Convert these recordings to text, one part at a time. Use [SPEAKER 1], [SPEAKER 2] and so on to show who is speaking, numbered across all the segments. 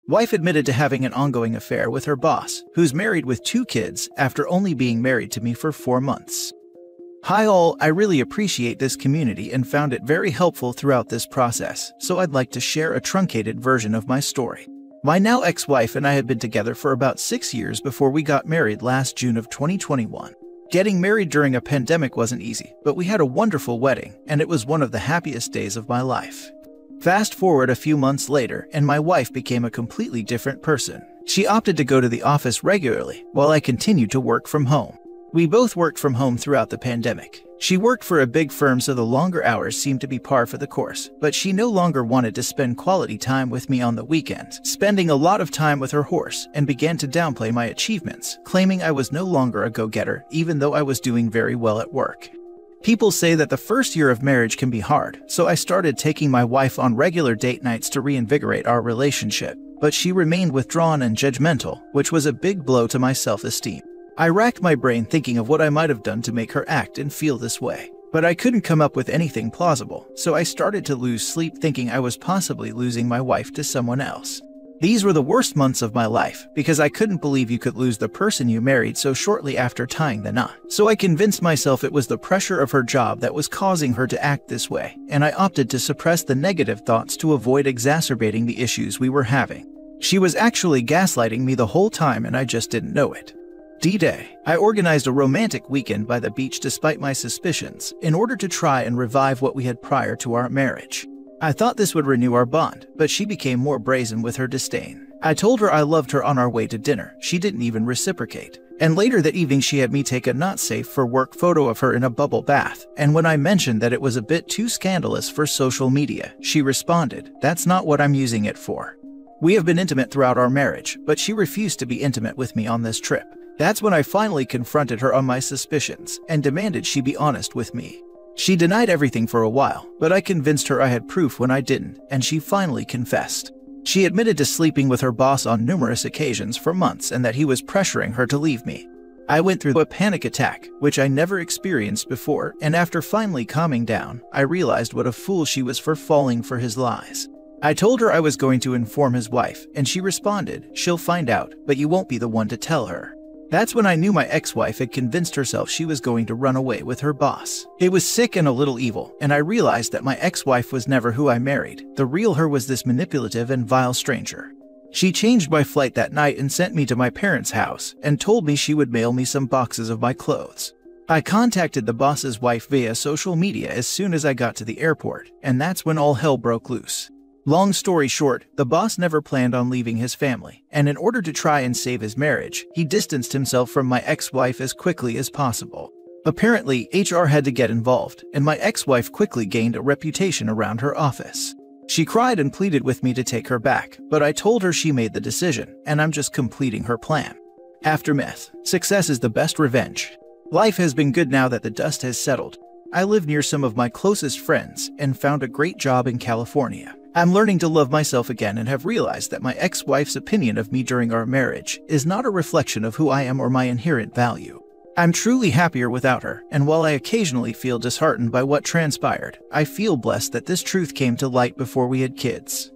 [SPEAKER 1] Wife admitted to having an ongoing affair with her boss, who's married with 2 kids after only being married to me for 4 months. Hi all, I really appreciate this community and found it very helpful throughout this process, so I'd like to share a truncated version of my story. My now ex-wife and I had been together for about 6 years before we got married last June of 2021. Getting married during a pandemic wasn't easy, but we had a wonderful wedding, and it was one of the happiest days of my life. Fast forward a few months later, and my wife became a completely different person. She opted to go to the office regularly, while I continued to work from home. We both worked from home throughout the pandemic. She worked for a big firm, so the longer hours seemed to be par for the course, but she no longer wanted to spend quality time with me on the weekends, spending a lot of time with her horse, and began to downplay my achievements, claiming I was no longer a go-getter, even though I was doing very well at work. People say that the first year of marriage can be hard, so I started taking my wife on regular date nights to reinvigorate our relationship, but she remained withdrawn and judgmental, which was a big blow to my self-esteem. I racked my brain thinking of what I might have done to make her act and feel this way, but I couldn't come up with anything plausible, so I started to lose sleep thinking I was possibly losing my wife to someone else. These were the worst months of my life, because I couldn't believe you could lose the person you married so shortly after tying the knot. So I convinced myself it was the pressure of her job that was causing her to act this way, and I opted to suppress the negative thoughts to avoid exacerbating the issues we were having. She was actually gaslighting me the whole time, and I just didn't know it. D-Day. I organized a romantic weekend by the beach despite my suspicions, in order to try and revive what we had prior to our marriage. I thought this would renew our bond, but she became more brazen with her disdain. I told her I loved her on our way to dinner. She didn't even reciprocate. And later that evening she had me take a not safe for work photo of her in a bubble bath, and when I mentioned that it was a bit too scandalous for social media, she responded, "That's not what I'm using it for." We have been intimate throughout our marriage, but she refused to be intimate with me on this trip. That's when I finally confronted her on my suspicions and demanded she be honest with me. She denied everything for a while, but I convinced her I had proof when I didn't, and she finally confessed. She admitted to sleeping with her boss on numerous occasions for months and that he was pressuring her to leave me. I went through a panic attack, which I never experienced before, and after finally calming down, I realized what a fool she was for falling for his lies. I told her I was going to inform his wife, and she responded, "She'll find out, but you won't be the one to tell her." That's when I knew my ex-wife had convinced herself she was going to run away with her boss. It was sick and a little evil, and I realized that my ex-wife was never who I married. The real her was this manipulative and vile stranger. She changed my flight that night and sent me to my parents' house, and told me she would mail me some boxes of my clothes. I contacted the boss's wife via social media as soon as I got to the airport, and that's when all hell broke loose. Long story short, the boss never planned on leaving his family, and in order to try and save his marriage, he distanced himself from my ex-wife as quickly as possible. Apparently, HR had to get involved, and my ex-wife quickly gained a reputation around her office. She cried and pleaded with me to take her back, but I told her she made the decision, and I'm just completing her plan. Aftermath. Success is the best revenge. Life has been good now that the dust has settled. I live near some of my closest friends and found a great job in California. I'm learning to love myself again and have realized that my ex-wife's opinion of me during our marriage is not a reflection of who I am or my inherent value. I'm truly happier without her, and while I occasionally feel disheartened by what transpired, I feel blessed that this truth came to light before we had kids.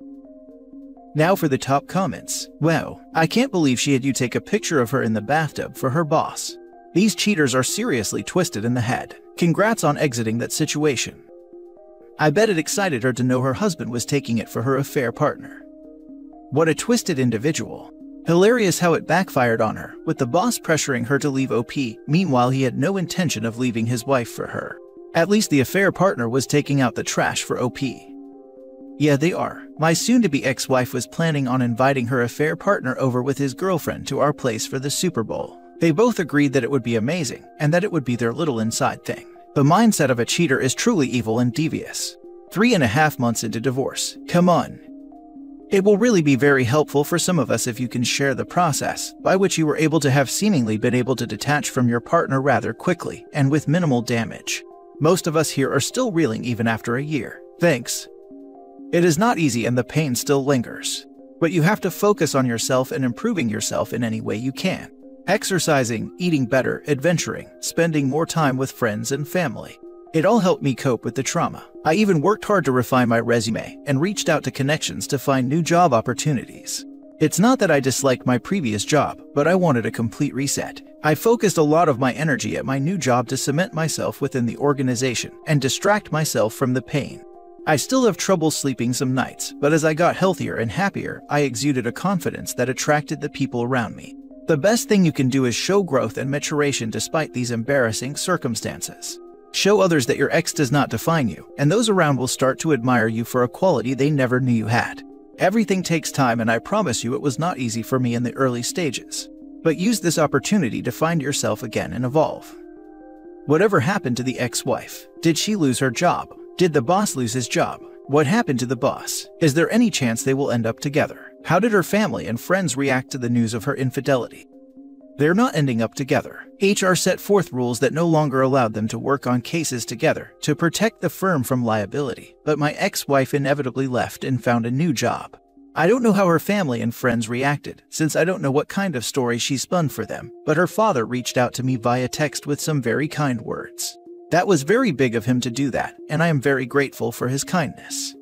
[SPEAKER 1] Now for the top comments. Wow, I can't believe she had you take a picture of her in the bathtub for her boss. These cheaters are seriously twisted in the head. Congrats on exiting that situation. I bet it excited her to know her husband was taking it for her affair partner. What a twisted individual. Hilarious how it backfired on her, with the boss pressuring her to leave OP, meanwhile he had no intention of leaving his wife for her. At least the affair partner was taking out the trash for OP. Yeah, they are. My soon-to-be ex-wife was planning on inviting her affair partner over with his girlfriend to our place for the Super Bowl. They both agreed that it would be amazing, and that it would be their little inside thing. The mindset of a cheater is truly evil and devious. 3.5 months into divorce. Come on. It will really be very helpful for some of us if you can share the process by which you were able to have seemingly been able to detach from your partner rather quickly and with minimal damage. Most of us here are still reeling even after a year. Thanks. It is not easy and the pain still lingers. But you have to focus on yourself and improving yourself in any way you can. Exercising, eating better, adventuring, spending more time with friends and family. It all helped me cope with the trauma. I even worked hard to refine my resume and reached out to connections to find new job opportunities. It's not that I disliked my previous job, but I wanted a complete reset. I focused a lot of my energy at my new job to cement myself within the organization and distract myself from the pain. I still have trouble sleeping some nights, but as I got healthier and happier, I exuded a confidence that attracted the people around me. The best thing you can do is show growth and maturation despite these embarrassing circumstances. Show others that your ex does not define you, and those around will start to admire you for a quality they never knew you had. Everything takes time, and I promise you it was not easy for me in the early stages. But use this opportunity to find yourself again and evolve. Whatever happened to the ex-wife? Did she lose her job? Did the boss lose his job? What happened to the boss? Is there any chance they will end up together? How did her family and friends react to the news of her infidelity? They're not ending up together. HR set forth rules that no longer allowed them to work on cases together to protect the firm from liability, but my ex-wife inevitably left and found a new job. I don't know how her family and friends reacted, since I don't know what kind of story she spun for them, but her father reached out to me via text with some very kind words. That was very big of him to do that, and I am very grateful for his kindness.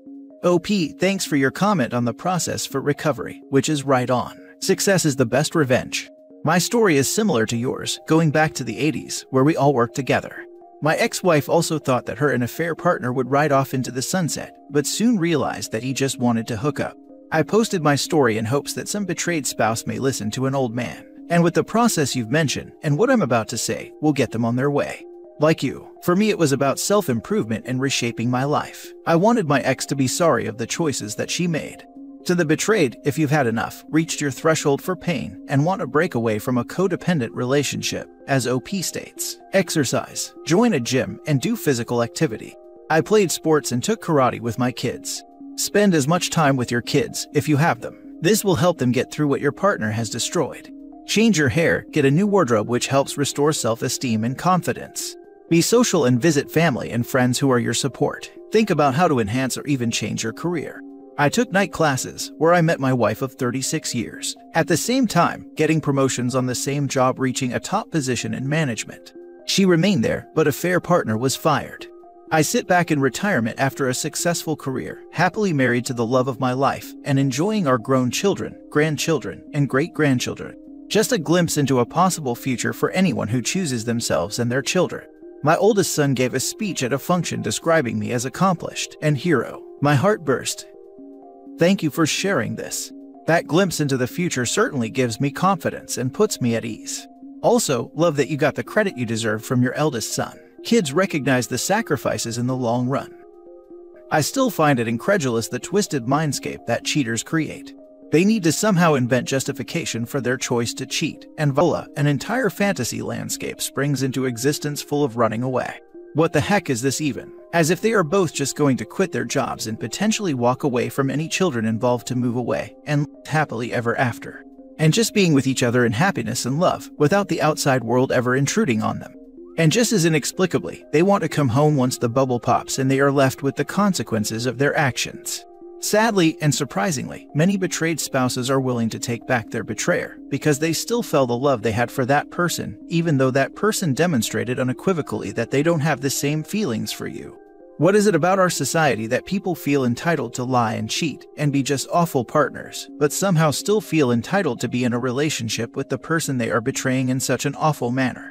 [SPEAKER 1] OP, thanks for your comment on the process for recovery, which is right on. Success is the best revenge. My story is similar to yours, going back to the 80s, where we all worked together. My ex-wife also thought that her and affair partner would ride off into the sunset, but soon realized that he just wanted to hook up. I posted my story in hopes that some betrayed spouse may listen to an old man, and with the process you've mentioned and what I'm about to say, will get them on their way. Like you, for me it was about self-improvement and reshaping my life. I wanted my ex to be sorry of the choices that she made. To the betrayed, if you've had enough, reached your threshold for pain, and want to break away from a codependent relationship, as OP states, exercise, join a gym, and do physical activity. I played sports and took karate with my kids. Spend as much time with your kids, if you have them. This will help them get through what your partner has destroyed. Change your hair, get a new wardrobe which helps restore self-esteem and confidence. Be social and visit family and friends who are your support. Think about how to enhance or even change your career. I took night classes, where I met my wife of 36 years. At the same time, getting promotions on the same job, reaching a top position in management. She remained there, but affair partner was fired. I sit back in retirement after a successful career, happily married to the love of my life, and enjoying our grown children, grandchildren, and great-grandchildren. Just a glimpse into a possible future for anyone who chooses themselves and their children. My oldest son gave a speech at a function describing me as accomplished and hero. My heart burst. Thank you for sharing this. That glimpse into the future certainly gives me confidence and puts me at ease. Also, love that you got the credit you deserve from your eldest son. Kids recognize the sacrifices in the long run. I still find it incredulous the twisted mindscape that cheaters create. They need to somehow invent justification for their choice to cheat, and voila, an entire fantasy landscape springs into existence full of running away. What the heck is this even? As if they are both just going to quit their jobs and potentially walk away from any children involved to move away and live happily ever after. And just being with each other in happiness and love without the outside world ever intruding on them. And just as inexplicably, they want to come home once the bubble pops and they are left with the consequences of their actions. Sadly and surprisingly, many betrayed spouses are willing to take back their betrayer because they still felt the love they had for that person, even though that person demonstrated unequivocally that they don't have the same feelings for you. What is it about our society that people feel entitled to lie and cheat and be just awful partners, but somehow still feel entitled to be in a relationship with the person they are betraying in such an awful manner?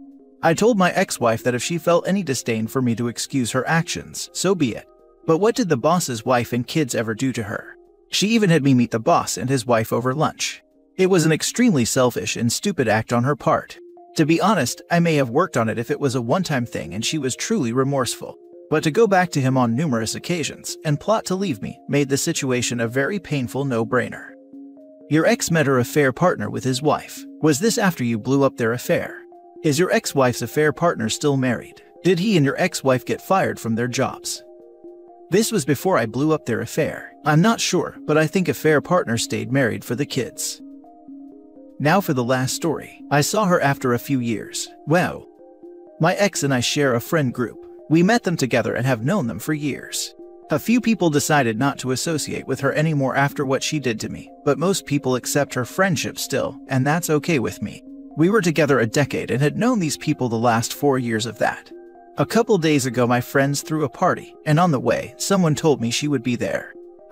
[SPEAKER 1] I told my ex-wife that if she felt any disdain for me to excuse her actions, so be it. But what did the boss's wife and kids ever do to her? She even had me meet the boss and his wife over lunch. It was an extremely selfish and stupid act on her part. To be honest, I may have worked on it if it was a one-time thing and she was truly remorseful. But to go back to him on numerous occasions and plot to leave me made the situation a very painful no-brainer. Your ex met her affair partner with his wife. Was this after you blew up their affair? Is your ex-wife's affair partner still married? Did he and your ex-wife get fired from their jobs? This was before I blew up their affair. I'm not sure, but I think affair partner stayed married for the kids. Now for the last story. I saw her after a few years. Wow. My ex and I share a friend group. We met them together and have known them for years. A few people decided not to associate with her anymore after what she did to me, but most people accept her friendship still, and that's okay with me. We were together a decade and had known these people the last 4 years of that. A couple days ago my friends threw a party, and on the way, someone told me she would be there.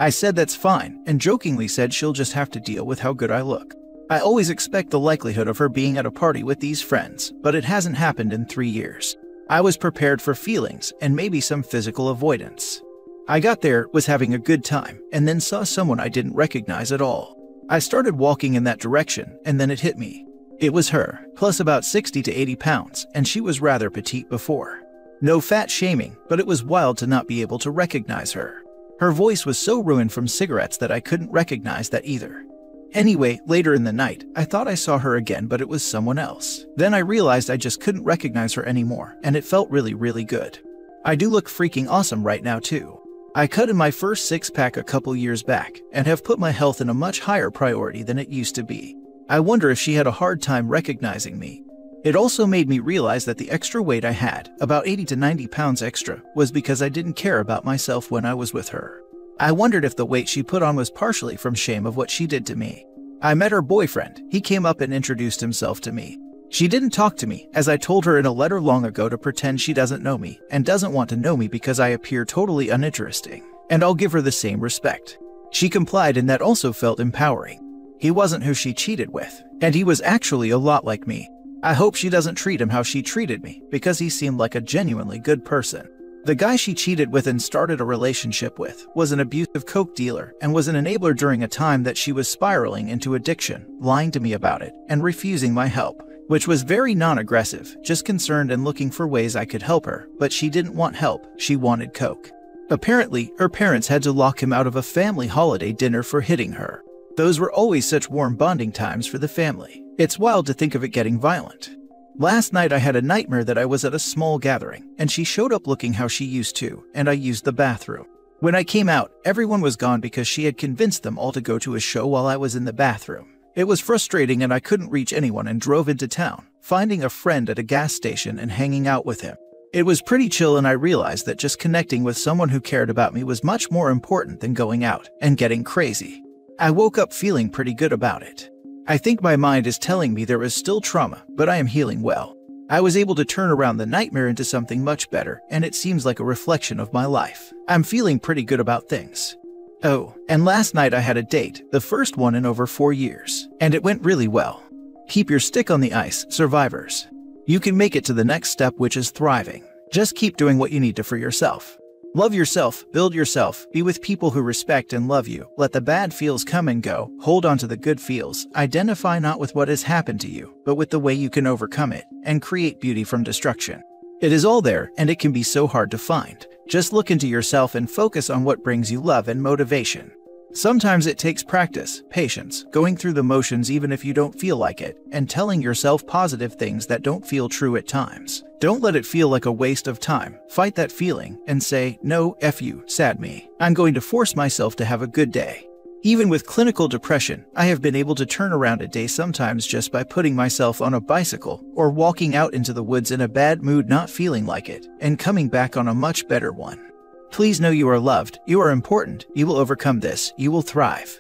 [SPEAKER 1] I said that's fine, and jokingly said she'll just have to deal with how good I look. I always expect the likelihood of her being at a party with these friends, but it hasn't happened in 3 years. I was prepared for feelings and maybe some physical avoidance. I got there, was having a good time, and then saw someone I didn't recognize at all. I started walking in that direction, and then it hit me. It was her, plus about 60 to 80 pounds, and she was rather petite before. No fat shaming, but it was wild to not be able to recognize her. Her voice was so ruined from cigarettes that I couldn't recognize that either. Anyway, later in the night, I thought I saw her again, but it was someone else. Then I realized I just couldn't recognize her anymore, and it felt really good. I do look freaking awesome right now too. I cut in my first six-pack a couple years back, and have put my health in a much higher priority than it used to be. I wonder if she had a hard time recognizing me. It also made me realize that the extra weight I had, about 80 to 90 pounds extra, was because I didn't care about myself when I was with her. I wondered if the weight she put on was partially from shame of what she did to me. I met her boyfriend. He came up and introduced himself to me. She didn't talk to me, as I told her in a letter long ago to pretend she doesn't know me and doesn't want to know me because I appear totally uninteresting, and I'll give her the same respect. She complied, and that also felt empowering. He wasn't who she cheated with, and he was actually a lot like me. I hope she doesn't treat him how she treated me, because he seemed like a genuinely good person. The guy she cheated with and started a relationship with was an abusive coke dealer and was an enabler during a time that she was spiraling into addiction, lying to me about it, and refusing my help, which was very non-aggressive, just concerned and looking for ways I could help her, but she didn't want help, she wanted coke. Apparently, her parents had to lock him out of a family holiday dinner for hitting her. Those were always such warm bonding times for the family. It's wild to think of it getting violent. Last night I had a nightmare that I was at a small gathering, and she showed up looking how she used to, and I used the bathroom. When I came out, everyone was gone because she had convinced them all to go to a show while I was in the bathroom. It was frustrating and I couldn't reach anyone and drove into town, finding a friend at a gas station and hanging out with him. It was pretty chill, and I realized that just connecting with someone who cared about me was much more important than going out and getting crazy. I woke up feeling pretty good about it. I think my mind is telling me there is still trauma, but I am healing well. I was able to turn around the nightmare into something much better, and it seems like a reflection of my life. I'm feeling pretty good about things. Oh, and last night I had a date, the first one in over 4 years, and it went really well. Keep your stick on the ice, survivors. You can make it to the next step, which is thriving. Just keep doing what you need to for yourself. Love yourself, build yourself, be with people who respect and love you, let the bad feels come and go, hold on to the good feels, identify not with what has happened to you, but with the way you can overcome it, and create beauty from destruction. It is all there, and it can be so hard to find. Just look into yourself and focus on what brings you love and motivation. Sometimes it takes practice, patience, going through the motions even if you don't feel like it, and telling yourself positive things that don't feel true at times. Don't let it feel like a waste of time. Fight that feeling and say, no, F you, sad me. I'm going to force myself to have a good day. Even with clinical depression, I have been able to turn around a day sometimes just by putting myself on a bicycle or walking out into the woods in a bad mood, not feeling like it, and coming back on a much better one. Please know you are loved, you are important, you will overcome this, you will thrive.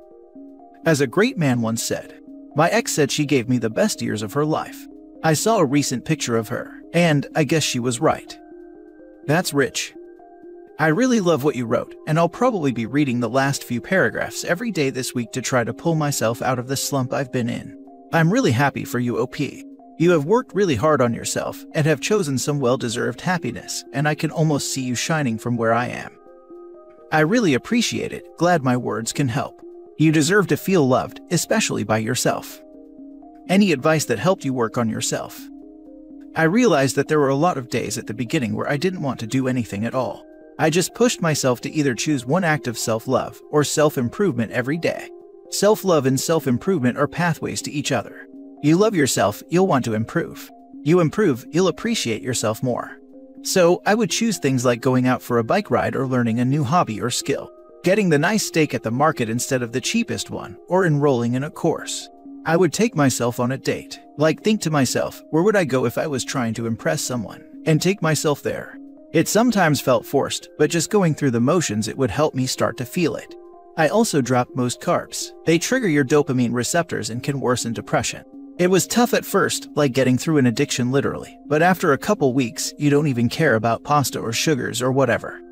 [SPEAKER 1] As a great man once said, my ex said she gave me the best years of her life. I saw a recent picture of her, and I guess she was right. That's rich. I really love what you wrote, and I'll probably be reading the last few paragraphs every day this week to try to pull myself out of the slump I've been in. I'm really happy for you, OP. You have worked really hard on yourself and have chosen some well-deserved happiness, and I can almost see you shining from where I am. I really appreciate it, glad my words can help. You deserve to feel loved, especially by yourself. Any advice that helped you work on yourself? I realized that there were a lot of days at the beginning where I didn't want to do anything at all. I just pushed myself to either choose one act of self-love or self-improvement every day. Self-love and self-improvement are pathways to each other. You love yourself, you'll want to improve. You improve, you'll appreciate yourself more. So, I would choose things like going out for a bike ride or learning a new hobby or skill, getting the nice steak at the market instead of the cheapest one, or enrolling in a course. I would take myself on a date, think to myself, where would I go if I was trying to impress someone, and take myself there. It sometimes felt forced, but just going through the motions it would help me start to feel it. I also dropped most carbs. They trigger your dopamine receptors and can worsen depression. It was tough at first, like getting through an addiction literally, but after a couple weeks, you don't even care about pasta or sugars or whatever.